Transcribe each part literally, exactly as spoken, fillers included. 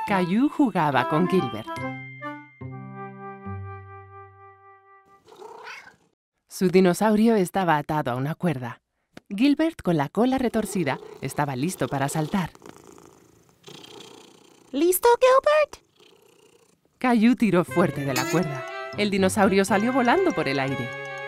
Caillou jugaba con Gilbert. Su dinosaurio estaba atado a una cuerda. Gilbert, con la cola retorcida, estaba listo para saltar. ¿Listo, Gilbert? Caillou tiró fuerte de la cuerda. El dinosaurio salió volando por el aire.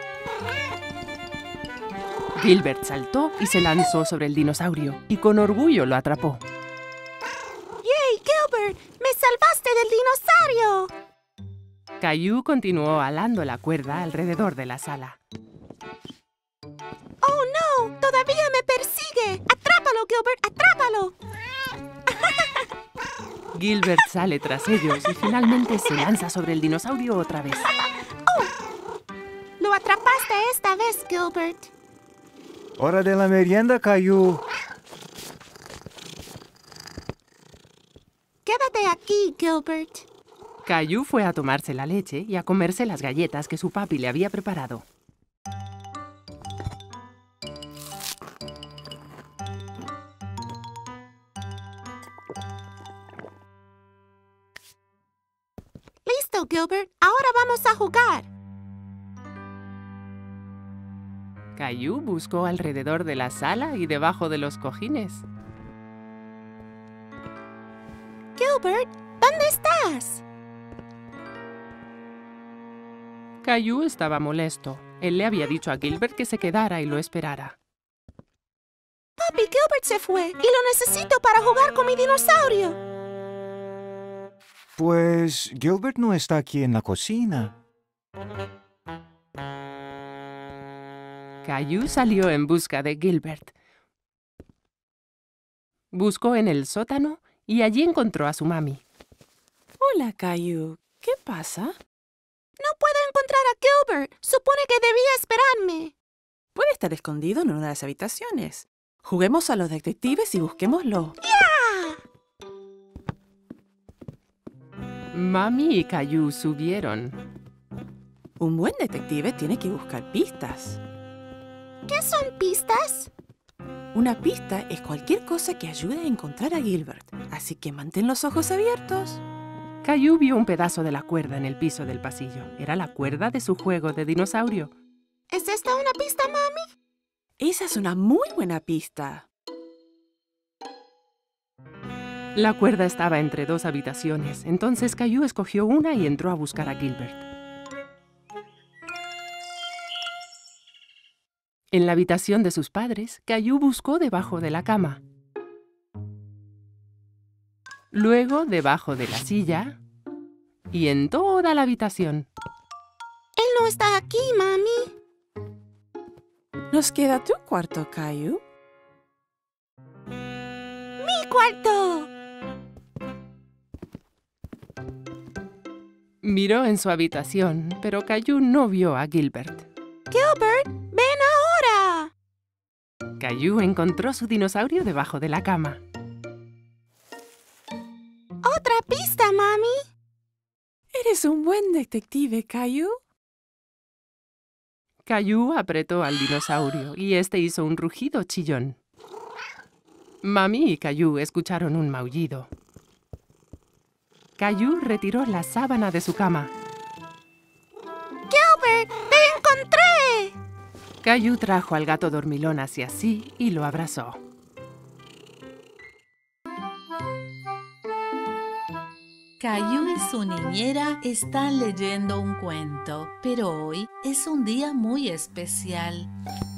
Gilbert saltó y se lanzó sobre el dinosaurio, y con orgullo lo atrapó. ¡Yay, Gilbert! ¡Me salvaste del dinosaurio! Caillou continuó alando la cuerda alrededor de la sala. ¡Oh, no! ¡Todavía me persigue! ¡Atrápalo, Gilbert! ¡Atrápalo! Gilbert sale tras ellos y finalmente se lanza sobre el dinosaurio otra vez. ¡Oh! Lo atrapaste esta vez, Gilbert. ¡Hora de la merienda, Caillou! Quédate aquí, Gilbert. Caillou fue a tomarse la leche y a comerse las galletas que su papi le había preparado. Listo, Gilbert. Ahora vamos a jugar. Caillou buscó alrededor de la sala y debajo de los cojines. Gilbert, ¿dónde estás? Caillou estaba molesto. Él le había dicho a Gilbert que se quedara y lo esperara. Papi, Gilbert se fue y lo necesito para jugar con mi dinosaurio. Pues Gilbert no está aquí en la cocina. Caillou salió en busca de Gilbert. Buscó en el sótano y allí encontró a su mami. Hola, Caillou. ¿Qué pasa? No puedo encontrar a Gilbert. Supone que debía esperarme. Puede estar escondido en una de las habitaciones. Juguemos a los detectives y busquémoslo. ¡Ya! Mami y Caillou subieron. Un buen detective tiene que buscar pistas. ¿Qué son pistas? Una pista es cualquier cosa que ayude a encontrar a Gilbert. Así que mantén los ojos abiertos. Caillou vio un pedazo de la cuerda en el piso del pasillo. Era la cuerda de su juego de dinosaurio. ¿Es esta una pista, mami? Esa es una muy buena pista. La cuerda estaba entre dos habitaciones. Entonces Caillou escogió una y entró a buscar a Gilbert. En la habitación de sus padres, Caillou buscó debajo de la cama. Luego debajo de la silla y en toda la habitación. Él no está aquí, mami. ¿Nos queda tu cuarto, Caillou? ¡Mi cuarto! Miró en su habitación, pero Caillou no vio a Gilbert. Gilbert, ven ahora. Caillou encontró su dinosaurio debajo de la cama. Otra pista, mami. Eres un buen detective, Caillou. Caillou apretó al dinosaurio y este hizo un rugido chillón. Mami y Caillou escucharon un maullido. Caillou retiró la sábana de su cama. Gilbert, te encontré. Caillou trajo al gato dormilón hacia sí y lo abrazó. Caillou y su niñera están leyendo un cuento, pero hoy es un día muy especial.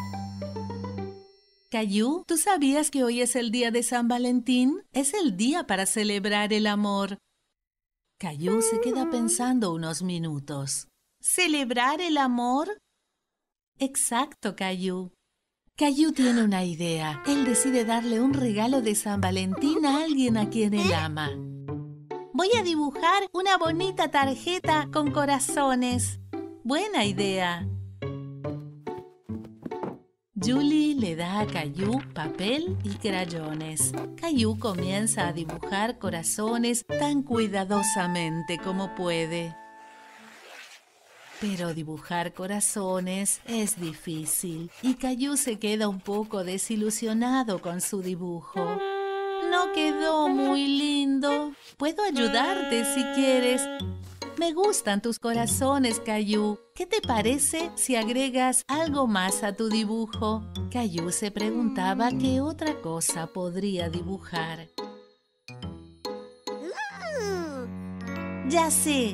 Caillou, ¿tú sabías que hoy es el día de San Valentín? Es el día para celebrar el amor. Caillou se queda pensando unos minutos. ¿Celebrar el amor? Exacto, Caillou. Caillou tiene una idea. Él decide darle un regalo de San Valentín a alguien a quien él ama. Voy a dibujar una bonita tarjeta con corazones. Buena idea. Julie le da a Caillou papel y crayones. Caillou comienza a dibujar corazones tan cuidadosamente como puede. Pero dibujar corazones es difícil y Caillou se queda un poco desilusionado con su dibujo. No quedó muy lindo. Puedo ayudarte si quieres. Me gustan tus corazones, Caillou. ¿Qué te parece si agregas algo más a tu dibujo? Caillou se preguntaba qué otra cosa podría dibujar. Ya sé.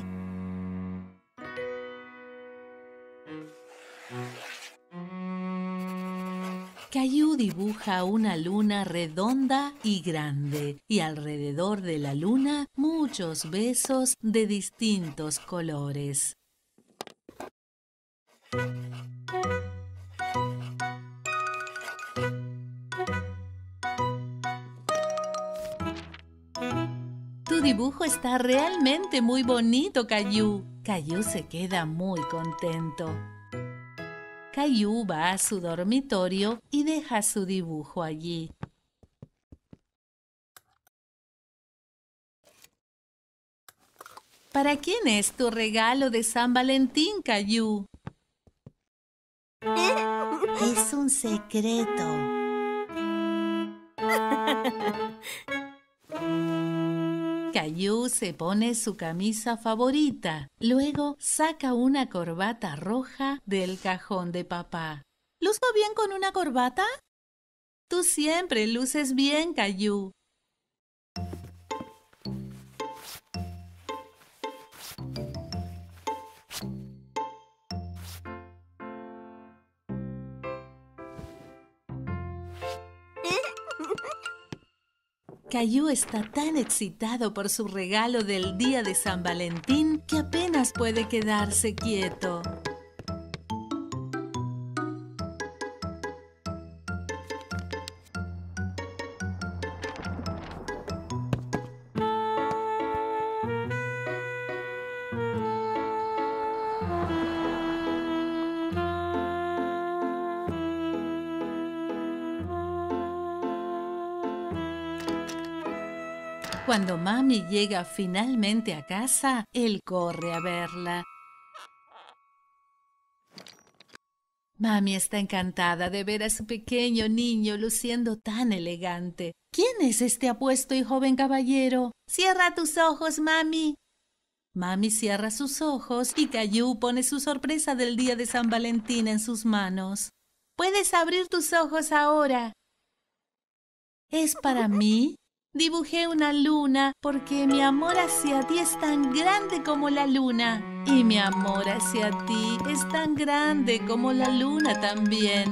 Caillou dibuja una luna redonda y grande, y alrededor de la luna muchos besos de distintos colores. Tu dibujo está realmente muy bonito, Caillou. Caillou se queda muy contento. Caillou va a su dormitorio y deja su dibujo allí. ¿Para quién es tu regalo de San Valentín, Caillou? Es un secreto. Caillou se pone su camisa favorita. Luego saca una corbata roja del cajón de papá. ¿Luzco bien con una corbata? Tú siempre luces bien, Caillou. Caillou está tan excitado por su regalo del día de San Valentín que apenas puede quedarse quieto. Cuando Mami llega finalmente a casa, él corre a verla. Mami está encantada de ver a su pequeño niño luciendo tan elegante. ¿Quién es este apuesto y joven caballero? Cierra tus ojos, Mami. Mami cierra sus ojos y Caillou pone su sorpresa del día de San Valentín en sus manos. Puedes abrir tus ojos ahora. ¿Es para mí? Dibujé una luna porque mi amor hacia ti es tan grande como la luna. Y mi amor hacia ti es tan grande como la luna también.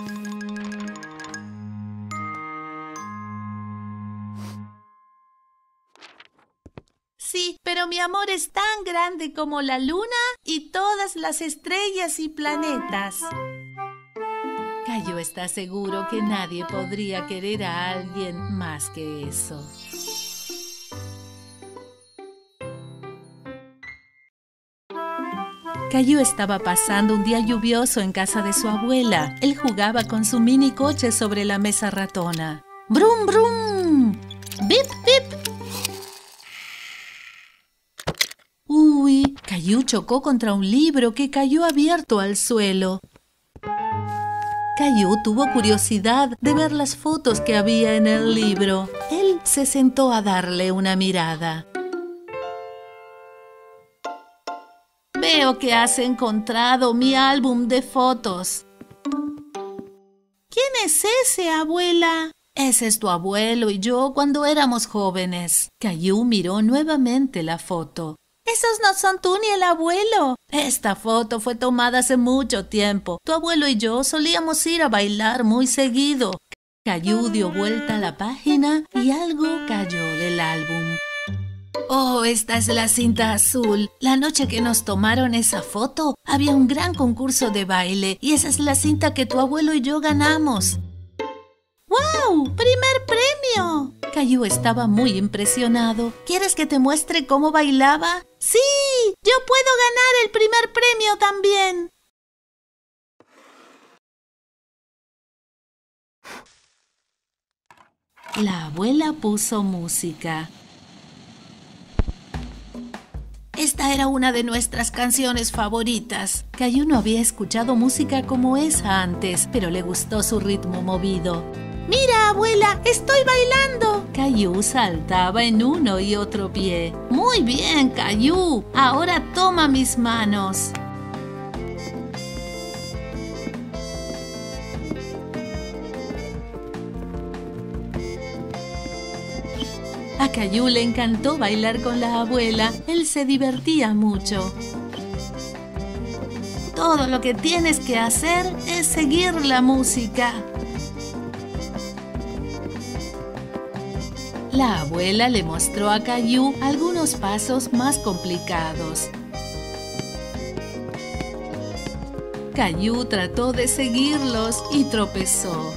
Sí, pero mi amor es tan grande como la luna y todas las estrellas y planetas. Caillou está seguro que nadie podría querer a alguien más que eso. Caillou estaba pasando un día lluvioso en casa de su abuela. Él jugaba con su mini coche sobre la mesa ratona. ¡Brum, brum! ¡Bip, bip! Uy, Caillou chocó contra un libro que cayó abierto al suelo. Caillou tuvo curiosidad de ver las fotos que había en el libro. Él se sentó a darle una mirada. Veo que has encontrado mi álbum de fotos. ¿Quién es ese, abuela? Ese es tu abuelo y yo cuando éramos jóvenes. Caillou miró nuevamente la foto. ¡Esos no son tú ni el abuelo! Esta foto fue tomada hace mucho tiempo. Tu abuelo y yo solíamos ir a bailar muy seguido. Caillou dio vuelta a la página y algo cayó del álbum. ¡Oh, esta es la cinta azul! La noche que nos tomaron esa foto, había un gran concurso de baile y esa es la cinta que tu abuelo y yo ganamos. ¡Wow! ¡Primer premio! Caillou estaba muy impresionado. ¿Quieres que te muestre cómo bailaba? ¡Sí! ¡Yo puedo ganar el primer premio también! La abuela puso música. Esta era una de nuestras canciones favoritas. Caillou no había escuchado música como esa antes, pero le gustó su ritmo movido. Mira, abuela, estoy bailando. Caillou saltaba en uno y otro pie. Muy bien, Caillou. Ahora toma mis manos. A Caillou le encantó bailar con la abuela. Él se divertía mucho. Todo lo que tienes que hacer es seguir la música. La abuela le mostró a Caillou algunos pasos más complicados. Caillou trató de seguirlos y tropezó.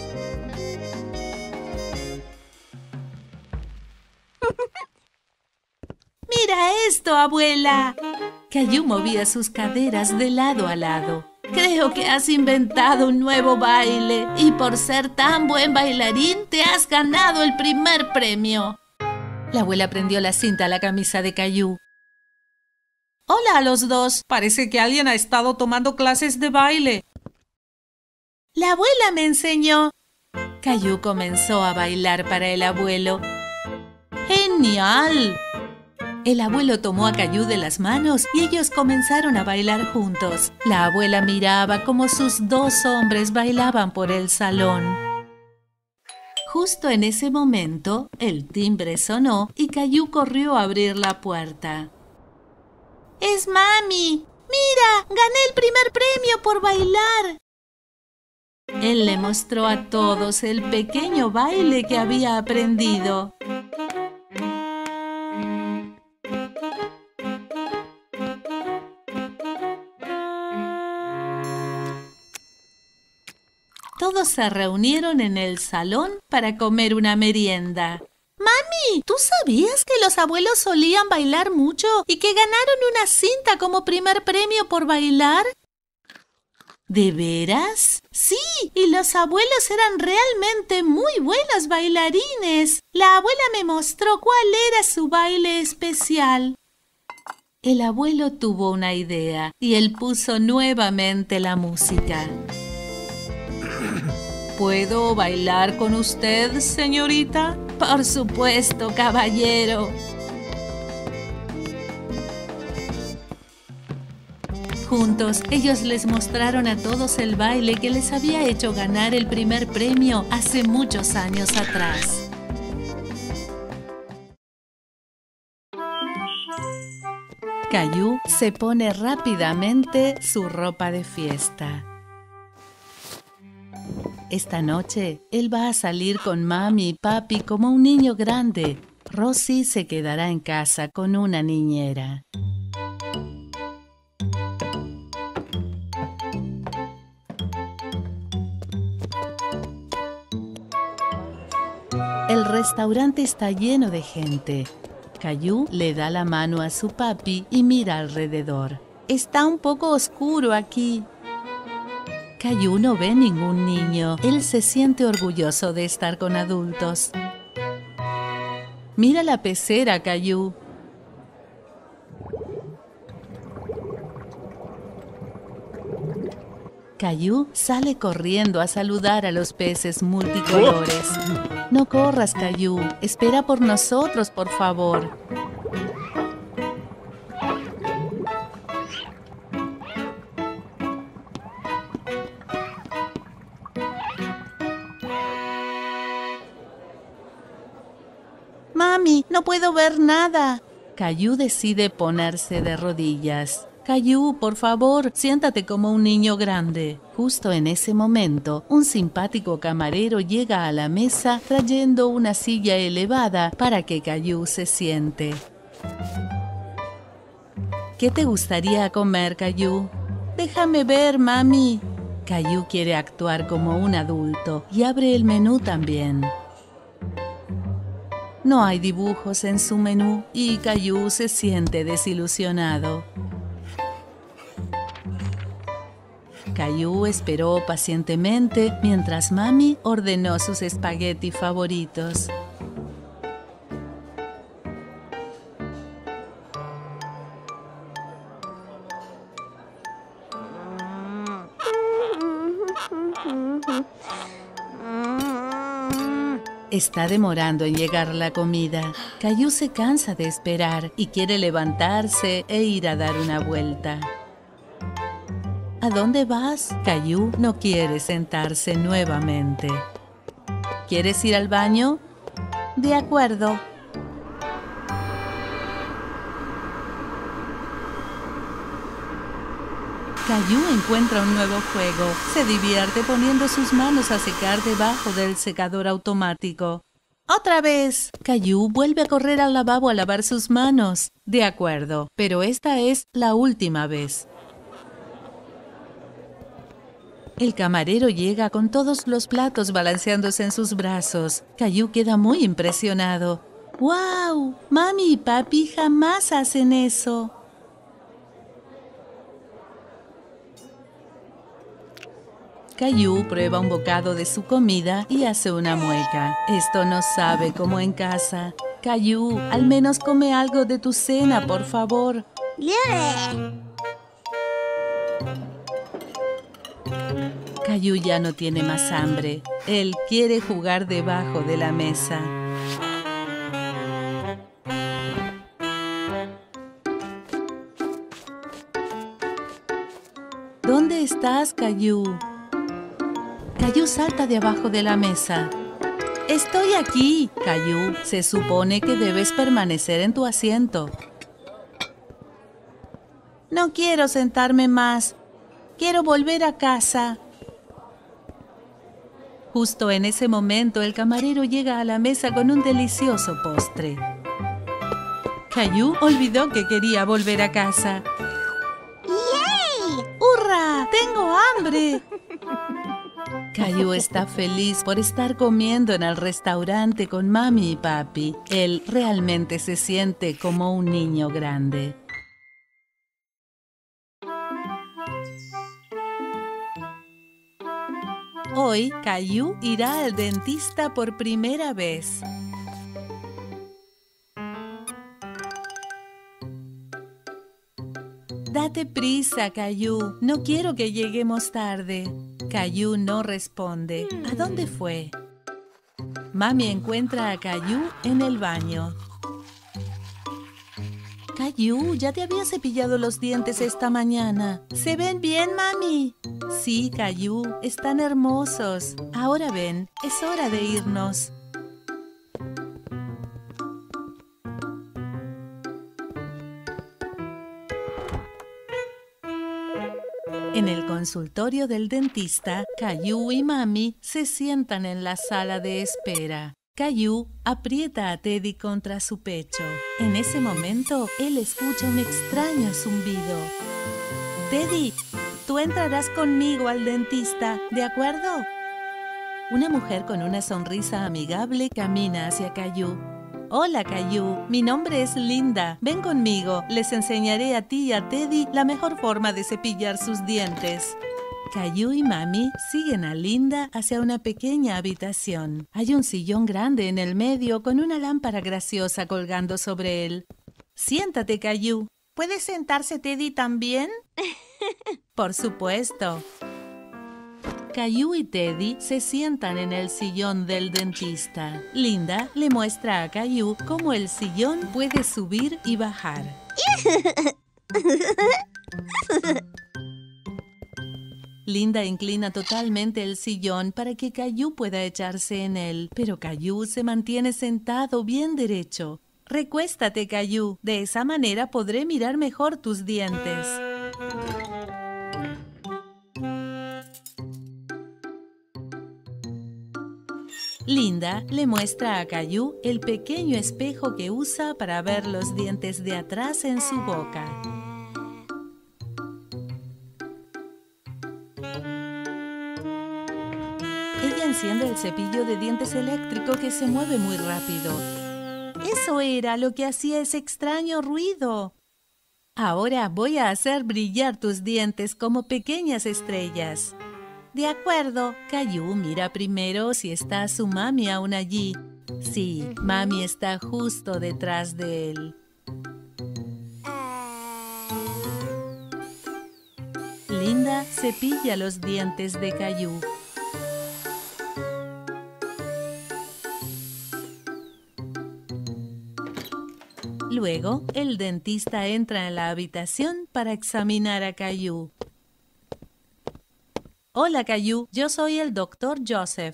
¡Mira esto, abuela! Caillou movía sus caderas de lado a lado. Creo que has inventado un nuevo baile y por ser tan buen bailarín te has ganado el primer premio. La abuela prendió la cinta a la camisa de Caillou. Hola a los dos. Parece que alguien ha estado tomando clases de baile. La abuela me enseñó. Caillou comenzó a bailar para el abuelo. ¡Genial! El abuelo tomó a Caillou de las manos y ellos comenzaron a bailar juntos. La abuela miraba cómo sus dos hombres bailaban por el salón. Justo en ese momento, el timbre sonó y Caillou corrió a abrir la puerta. ¡Es mami! ¡Mira! ¡Gané el primer premio por bailar! Él le mostró a todos el pequeño baile que había aprendido. Todos se reunieron en el salón para comer una merienda. ¡Mami! ¿Tú sabías que los abuelos solían bailar mucho y que ganaron una cinta como primer premio por bailar? ¿De veras? Sí, y los abuelos eran realmente muy buenos bailarines. La abuela me mostró cuál era su baile especial. El abuelo tuvo una idea y él puso nuevamente la música. ¿Puedo bailar con usted, señorita? Por supuesto, caballero. Juntos, ellos les mostraron a todos el baile que les había hecho ganar el primer premio hace muchos años atrás. Caillou se pone rápidamente su ropa de fiesta. Esta noche, él va a salir con mami y papi como un niño grande. Rosie se quedará en casa con una niñera. El restaurante está lleno de gente. Caillou le da la mano a su papi y mira alrededor. Está un poco oscuro aquí. Caillou no ve ningún niño. Él se siente orgulloso de estar con adultos. Mira la pecera, Caillou. Caillou sale corriendo a saludar a los peces multicolores. No corras, Caillou. Espera por nosotros, por favor. Mami, no puedo ver nada. Caillou decide ponerse de rodillas. Caillou, por favor, siéntate como un niño grande. Justo en ese momento, un simpático camarero llega a la mesa trayendo una silla elevada para que Caillou se siente. ¿Qué te gustaría comer, Caillou? Déjame ver, mami. Caillou quiere actuar como un adulto y abre el menú también. No hay dibujos en su menú y Caillou se siente desilusionado. Caillou esperó pacientemente mientras mami ordenó sus espagueti favoritos. Está demorando en llegar la comida. Caillou se cansa de esperar y quiere levantarse e ir a dar una vuelta. ¿A dónde vas? Caillou no quiere sentarse nuevamente. ¿Quieres ir al baño? De acuerdo. Caillou encuentra un nuevo juego. Se divierte poniendo sus manos a secar debajo del secador automático. ¡Otra vez! Caillou vuelve a correr al lavabo a lavar sus manos. De acuerdo, pero esta es la última vez. El camarero llega con todos los platos balanceándose en sus brazos. Caillou queda muy impresionado. ¡Wow! Mami y papi jamás hacen eso. Caillou prueba un bocado de su comida y hace una mueca. Esto no sabe como en casa. Caillou, al menos come algo de tu cena, por favor. Caillou ya no tiene más hambre. Él quiere jugar debajo de la mesa. ¿Dónde estás, Caillou? Caillou salta de abajo de la mesa. ¡Estoy aquí! Caillou, se supone que debes permanecer en tu asiento. No quiero sentarme más. Quiero volver a casa. Justo en ese momento, el camarero llega a la mesa con un delicioso postre. Caillou olvidó que quería volver a casa. ¡Yay! ¡Hurra! ¡Tengo hambre! Caillou está feliz por estar comiendo en el restaurante con mami y papi. Él realmente se siente como un niño grande. Hoy, Caillou irá al dentista por primera vez. Date prisa, Caillou. No quiero que lleguemos tarde. Caillou no responde. ¿A dónde fue? Mami encuentra a Caillou en el baño. Caillou, ya te había cepillado los dientes esta mañana. ¿Se ven bien, mami? Sí, Caillou, están hermosos. Ahora ven, es hora de irnos. En el consultorio del dentista, Caillou y mami se sientan en la sala de espera. Caillou aprieta a Teddy contra su pecho. En ese momento, él escucha un extraño zumbido. Teddy, tú entrarás conmigo al dentista, ¿de acuerdo? Una mujer con una sonrisa amigable camina hacia Caillou. Hola, Caillou. Mi nombre es Linda. Ven conmigo. Les enseñaré a ti y a Teddy la mejor forma de cepillar sus dientes. Caillou y mami siguen a Linda hacia una pequeña habitación. Hay un sillón grande en el medio con una lámpara graciosa colgando sobre él. Siéntate, Caillou. ¿Puede sentarse Teddy también? Por supuesto. Caillou y Teddy se sientan en el sillón del dentista. Linda le muestra a Caillou cómo el sillón puede subir y bajar. Linda inclina totalmente el sillón para que Caillou pueda echarse en él, pero Caillou se mantiene sentado bien derecho. Recuéstate, Caillou. De esa manera podré mirar mejor tus dientes. Linda le muestra a Caillou el pequeño espejo que usa para ver los dientes de atrás en su boca. Ella enciende el cepillo de dientes eléctrico que se mueve muy rápido. Eso era lo que hacía ese extraño ruido. Ahora voy a hacer brillar tus dientes como pequeñas estrellas. De acuerdo. Caillou mira primero si está su mami aún allí. Sí, mami está justo detrás de él. Linda cepilla los dientes de Caillou. Luego, el dentista entra en la habitación para examinar a Caillou. Hola, Caillou. Yo soy el doctor Joseph.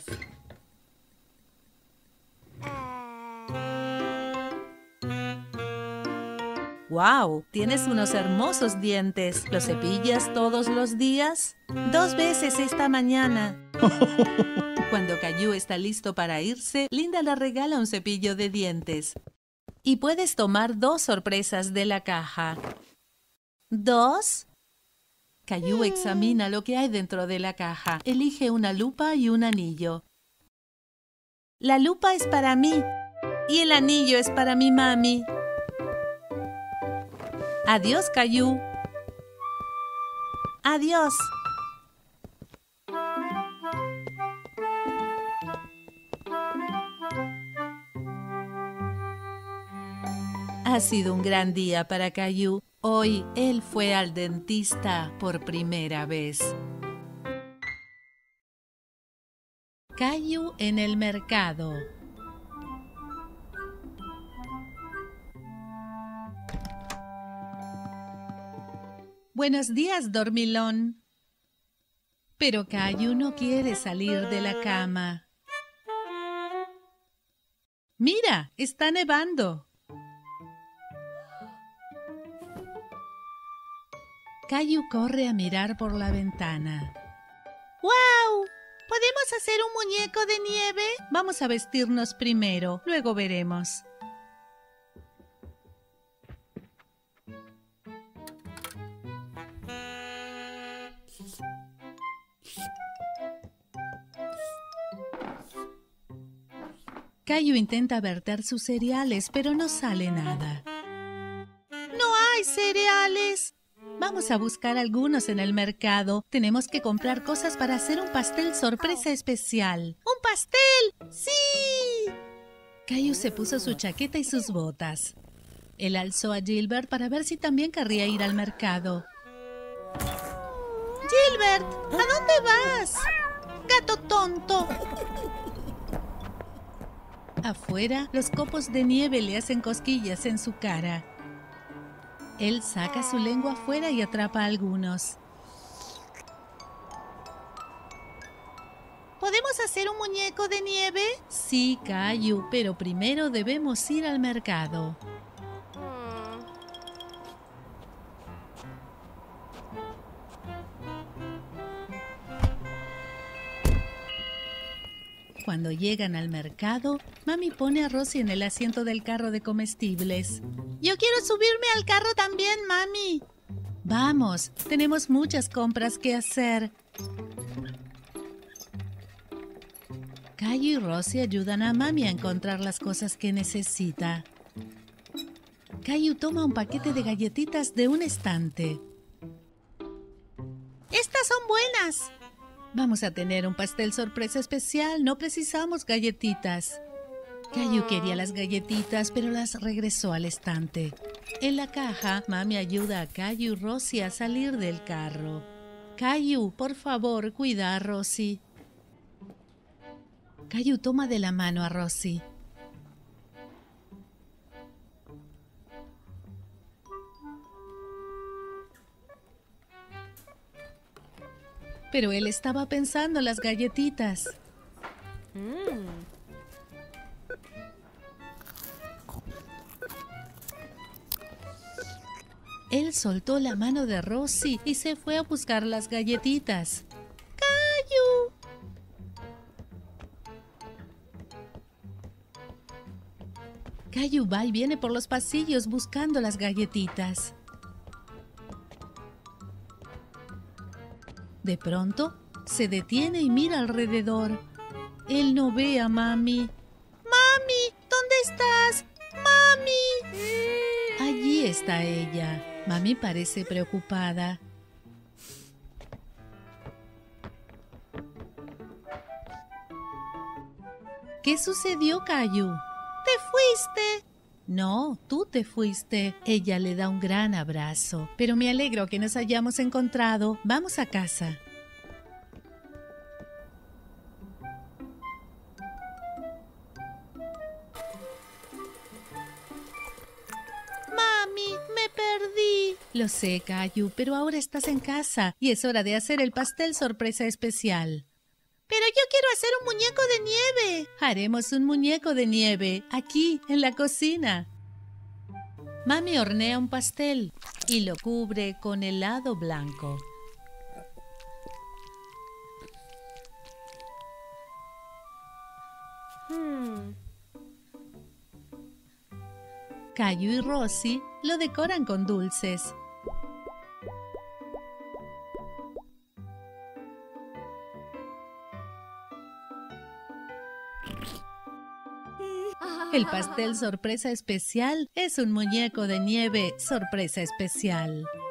¡Wow! Tienes unos hermosos dientes. ¿Los cepillas todos los días? Dos veces esta mañana. Cuando Caillou está listo para irse, Linda le regala un cepillo de dientes. Y puedes tomar dos sorpresas de la caja. ¿Dos? Caillou examina lo que hay dentro de la caja. Elige una lupa y un anillo. La lupa es para mí y el anillo es para mi mami. Adiós, Caillou. Adiós. Ha sido un gran día para Caillou. Hoy él fue al dentista por primera vez. Caillou en el mercado. Buenos días, dormilón. Pero Caillou no quiere salir de la cama. ¡Mira! ¡Está nevando! Caillou corre a mirar por la ventana. ¡Guau! ¿Podemos hacer un muñeco de nieve? Vamos a vestirnos primero, luego veremos. Caillou intenta verter sus cereales, pero no sale nada. ¡No hay cereales! Vamos a buscar algunos en el mercado. Tenemos que comprar cosas para hacer un pastel sorpresa especial. ¡Un pastel! ¡Sí! Caillou se puso su chaqueta y sus botas. Él alzó a Gilbert para ver si también querría ir al mercado. ¡Gilbert! ¿A dónde vas? ¡Gato tonto! Afuera, los copos de nieve le hacen cosquillas en su cara. Él saca su lengua afuera y atrapa a algunos. ¿Podemos hacer un muñeco de nieve? Sí, Caillou, pero primero debemos ir al mercado. Cuando llegan al mercado, Mami pone a Rosie en el asiento del carro de comestibles. ¡Yo quiero subirme al carro también, Mami! Vamos, tenemos muchas compras que hacer. Caillou y Rosie ayudan a Mami a encontrar las cosas que necesita. Caillou toma un paquete de galletitas de un estante. ¡Estas son buenas! Vamos a tener un pastel sorpresa especial, no precisamos galletitas. Caillou quería las galletitas, pero las regresó al estante. En la caja, Mami ayuda a Caillou y Rosie a salir del carro. Caillou, por favor, cuida a Rosie. Caillou toma de la mano a Rosie. Pero él estaba pensando en las galletitas. Mm. Él soltó la mano de Rosie y se fue a buscar las galletitas. ¡Caillou! Caillou va y viene por los pasillos buscando las galletitas. De pronto, se detiene y mira alrededor. Él no ve a Mami. ¡Mami! ¿Dónde estás? ¡Mami! Allí está ella. Mami parece preocupada. ¿Qué sucedió, Caillou? ¿Te fuiste? No, tú te fuiste. Ella le da un gran abrazo. Pero me alegro que nos hayamos encontrado. Vamos a casa. Lo sé, Caillou, pero ahora estás en casa y es hora de hacer el pastel sorpresa especial. Pero yo quiero hacer un muñeco de nieve. Haremos un muñeco de nieve aquí, en la cocina. Mami hornea un pastel y lo cubre con helado blanco. Hmm. Caillou y Rosie lo decoran con dulces. El pastel sorpresa especial es un muñeco de nieve sorpresa especial.